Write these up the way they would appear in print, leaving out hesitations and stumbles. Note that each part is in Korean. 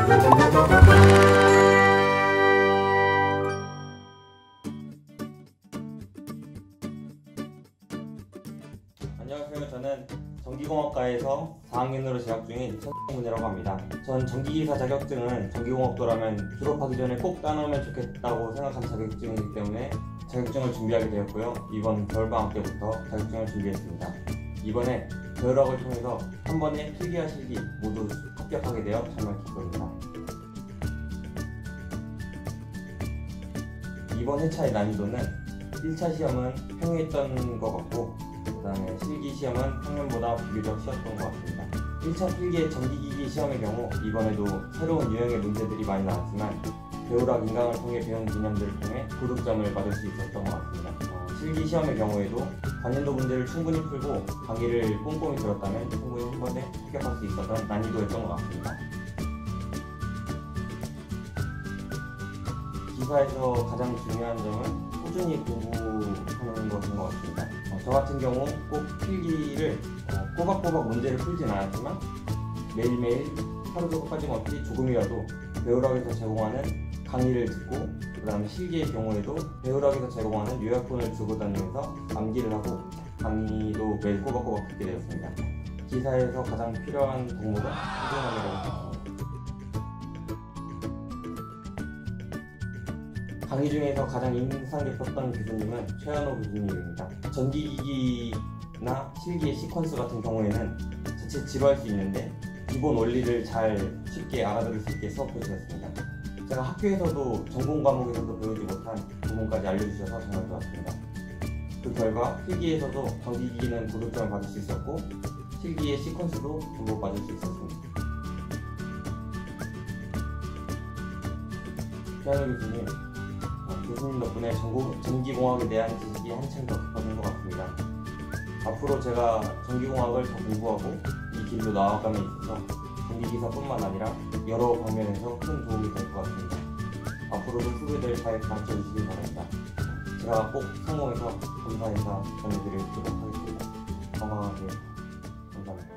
안녕하세요. 저는 전기공학과에서 4학년으로 재학 중인 천성문이라고 합니다. 전 전기기사 자격증은 전기공학도라면 졸업하기 전에 꼭 따놓으면 좋겠다고 생각한 자격증이기 때문에 자격증을 준비하게 되었고요. 이번 겨울방학 때부터 자격증을 준비했습니다. 이번에 겨울학을 통해서 한 번에 필기와 실기 모두 합격하게 되어 정말 기쁩니다. 이번 회차의 난이도는 1차 시험은 평이했던 것 같고 그 다음에 실기 시험은 평년보다 비교적 쉬웠던 것 같습니다. 1차 필기의 전기기기 시험의 경우 이번에도 새로운 유형의 문제들이 많이 나왔지만 겨울학 인강을 통해 배운 개념들을 통해 고득점을 받을 수 있었던 것 같습니다. 실기 시험의 경우에도 관련도 문제를 충분히 풀고 강의를 꼼꼼히 들었다면 충분히 한 번에 합격할 수 있었던 난이도였던 것 같습니다. 기사에서 가장 중요한 점은 꾸준히 공부하는 것인 것 같습니다. 저 같은 경우 꼭 필기를 꼬박꼬박 문제를 풀진 않았지만 매일매일 하루도 빠짐없이 조금이라도 배울학에서 제공하는 강의를 듣고 그 다음에 실기의 경우에도 배울학에서 제공하는 요약본을 들고 다니면서 암기를 하고 강의도 매일 꼬박꼬박 듣게 되었습니다. 기사에서 가장 필요한 동물은 꾸준함이라고 생각합니다. 강의 중에서 가장 인상 깊었던 교수님은 최한호 교수님입니다. 전기기기나 실기의 시퀀스 같은 경우에는 자칫 지루할 수 있는데 기본 원리를 잘 쉽게 알아들을 수 있게 수업해 주셨습니다. 제가 학교에서도 전공 과목에서도 배우지 못한 부분까지 알려주셔서 정말 좋았습니다. 그 결과 필기에서도 전기기기는 고득점을 받을 수 있었고 실기의 시퀀스도 전부 받을 수 있었습니다. 최한호 교수님 덕분에 전기공학에 대한 지식이 한층 더 깊어진 것 같습니다. 앞으로 제가 전기공학을 더 공부하고 이 길로 나아감에 있어서 전기기사뿐만 아니라 여러 방면에서 큰 도움이 될 것 같습니다. 앞으로도 후배들 잘 가르쳐 주시기 바랍니다. 제가 꼭 성공해서 감사 인사 전해드리도록 하겠습니다. 건강하세요. 감사합니다.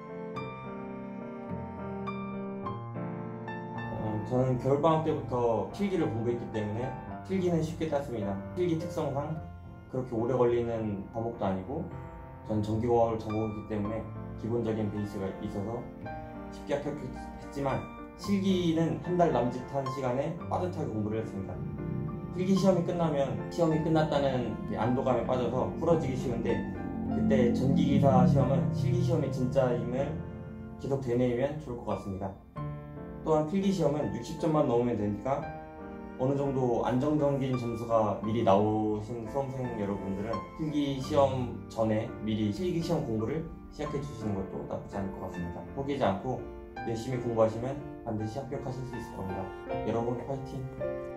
저는 겨울방학 때부터 필기를 공부했기 때문에 필기는 쉽게 땄습니다. 필기 특성상 그렇게 오래 걸리는 과목도 아니고 전 전기공학을 전공했기 때문에 기본적인 베이스가 있어서 쉽게 합격했지만 실기는 한 달 남짓한 시간에 빠듯하게 공부를 했습니다. 필기 시험이 끝나면 시험이 끝났다는 안도감에 빠져서 풀어지기 쉬운데 그때 전기기사 시험은 실기 시험이 진짜임을 계속 되뇌이면 좋을 것 같습니다. 또한 필기 시험은 60점만 넣으면 되니까 어느 정도 안정적인 점수가 미리 나오신 수험생 여러분들은 필기 시험 전에 미리 실기 시험 공부를 시작해 주시는 것도 나쁘지 않을 것 같습니다. 포기하지 않고 열심히 공부하시면 반드시 합격하실 수 있을 겁니다. 여러분 화이팅!